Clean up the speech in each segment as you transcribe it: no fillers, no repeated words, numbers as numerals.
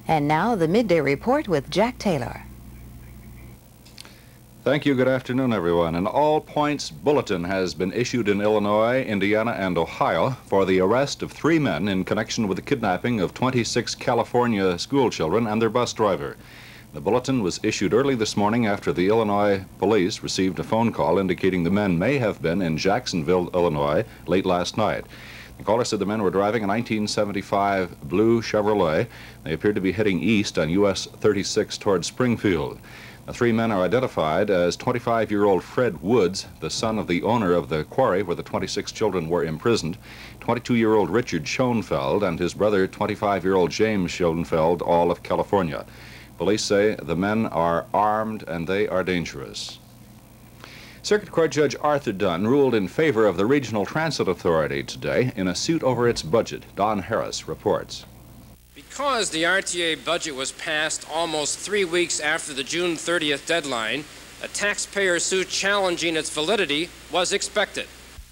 And now the Midday Report with Jack Taylor. Thank you. Good afternoon, everyone. An all-points bulletin has been issued in Illinois, Indiana, and Ohio for the arrest of 3 men in connection with the kidnapping of 26 California schoolchildren and their bus driver. The bulletin was issued early this morning after the Illinois police received a phone call indicating the men may have been in Jacksonville, Illinois, late last night. The caller said the men were driving a 1975 blue Chevrolet. They appeared to be heading east on US 36 toward Springfield. The 3 men are identified as 25-year-old Fred Woods, the son of the owner of the quarry where the 26 children were imprisoned, 22-year-old Richard Schoenfeld, and his brother, 25-year-old James Schoenfeld, all of California. Police say the men are armed and they are dangerous. Circuit Court Judge Arthur Dunne ruled in favor of the Regional Transit Authority today in a suit over its budget. Don Harris reports. Because the RTA budget was passed almost 3 weeks after the June 30th deadline, a taxpayer suit challenging its validity was expected.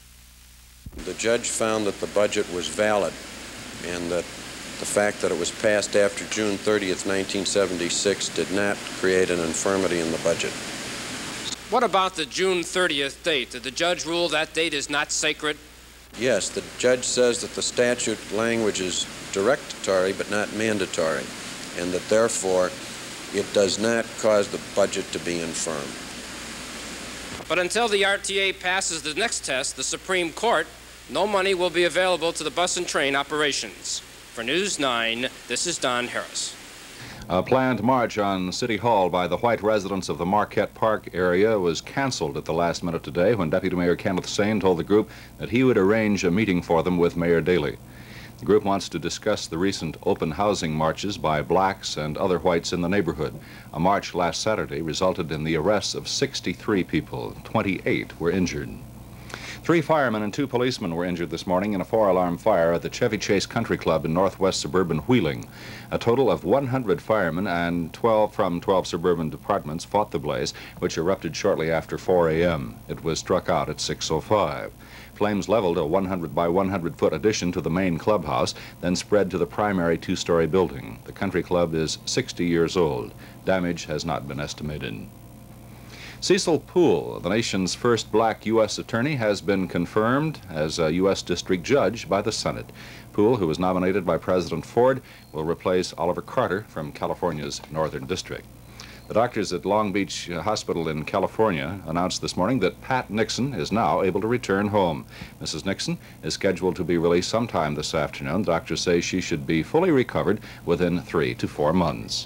The judge found that the budget was valid and that the fact that it was passed after June 30th, 1976 did not create an infirmity in the budget. What about the June 30th date? Did the judge rule that date is not sacred? Yes, the judge says that the statute language is directory but not mandatory, and that therefore it does not cause the budget to be infirm. But until the RTA passes the next test, the Supreme Court, no money will be available to the bus and train operations. For News 9, this is Don Harris. A planned march on City Hall by the white residents of the Marquette Park area was canceled at the last minute today when Deputy Mayor Kenneth Sain told the group that he would arrange a meeting for them with Mayor Daley. The group wants to discuss the recent open housing marches by blacks and other whites in the neighborhood. A march last Saturday resulted in the arrests of 63 people. 28 were injured. 3 firemen and 2 policemen were injured this morning in a 4-alarm fire at the Chevy Chase Country Club in northwest suburban Wheeling. A total of 100 firemen and 12 from 12 suburban departments fought the blaze, which erupted shortly after 4 a.m. It was struck out at 6:05. Flames leveled a 100 by 100-foot addition to the main clubhouse, then spread to the primary 2-story building. The country club is 60 years old. Damage has not been estimated. Cecil Poole, the nation's first black U.S. attorney, has been confirmed as a U.S. district judge by the Senate. Poole, who was nominated by President Ford, will replace Oliver Carter from California's Northern District. The doctors at Long Beach Hospital in California announced this morning that Pat Nixon is now able to return home. Mrs. Nixon is scheduled to be released sometime this afternoon. Doctors say she should be fully recovered within 3 to 4 months.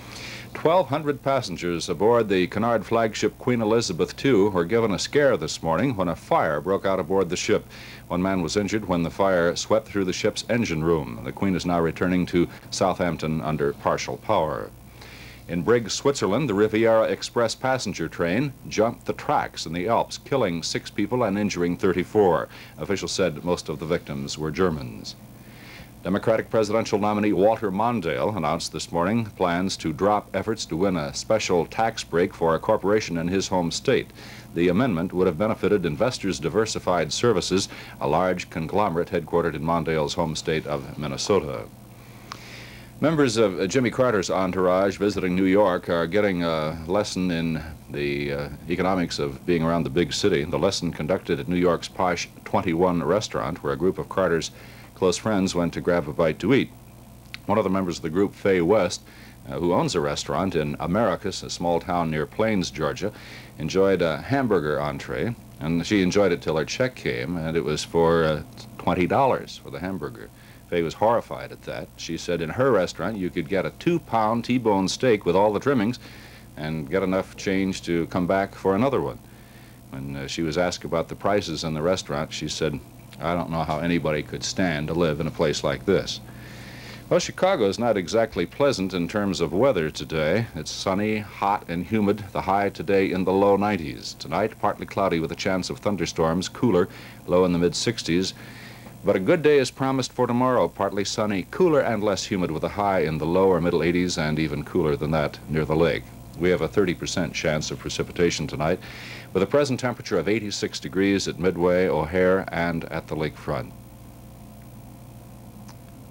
1,200 passengers aboard the Cunard flagship Queen Elizabeth II were given a scare this morning when a fire broke out aboard the ship. 1 man was injured when the fire swept through the ship's engine room. The Queen is now returning to Southampton under partial power. In Briggs, Switzerland, the Riviera Express passenger train jumped the tracks in the Alps, killing 6 people and injuring 34. Officials said most of the victims were Germans. Democratic presidential nominee Walter Mondale announced this morning plans to drop efforts to win a special tax break for a corporation in his home state. The amendment would have benefited Investors Diversified Services, a large conglomerate headquartered in Mondale's home state of Minnesota. Members of Jimmy Carter's entourage visiting New York are getting a lesson in the economics of being around the big city. The lesson conducted at New York's posh 21 restaurant, where a group of Carter's close friends went to grab a bite to eat. One of the members of the group, Faye West, who owns a restaurant in Americus, a small town near Plains, Georgia, enjoyed a hamburger entree, and she enjoyed it till her check came, and it was for $20 for the hamburger. Faye was horrified at that. She said in her restaurant you could get a 2-pound T-bone steak with all the trimmings and get enough change to come back for another one. When she was asked about the prices in the restaurant, she said, "I don't know how anybody could stand to live in a place like this." Well, Chicago is not exactly pleasant in terms of weather today. It's sunny, hot, and humid. The high today in the low 90s. Tonight, partly cloudy with a chance of thunderstorms, cooler, low in the mid-60s. But a good day is promised for tomorrow. Partly sunny, cooler and less humid with a high in the low or middle 80s and even cooler than that near the lake. We have a 30% chance of precipitation tonight with a present temperature of 86 degrees at Midway, O'Hare, and at the lakefront.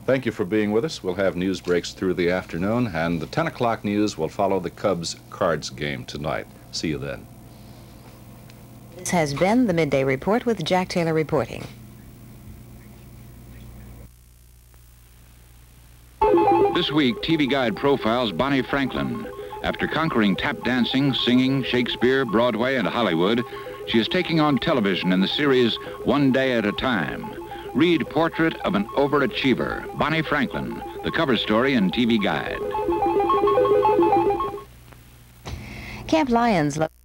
Thank you for being with us. We'll have news breaks through the afternoon, and the 10 o'clock news will follow the Cubs Cards game tonight. See you then. This has been the Midday Report with Jack Taylor reporting. This week, TV Guide profiles Bonnie Franklin. After conquering tap dancing, singing, Shakespeare, Broadway, and Hollywood, she is taking on television in the series One Day at a Time. Read Portrait of an Overachiever, Bonnie Franklin, the cover story in TV Guide. Camp Lyons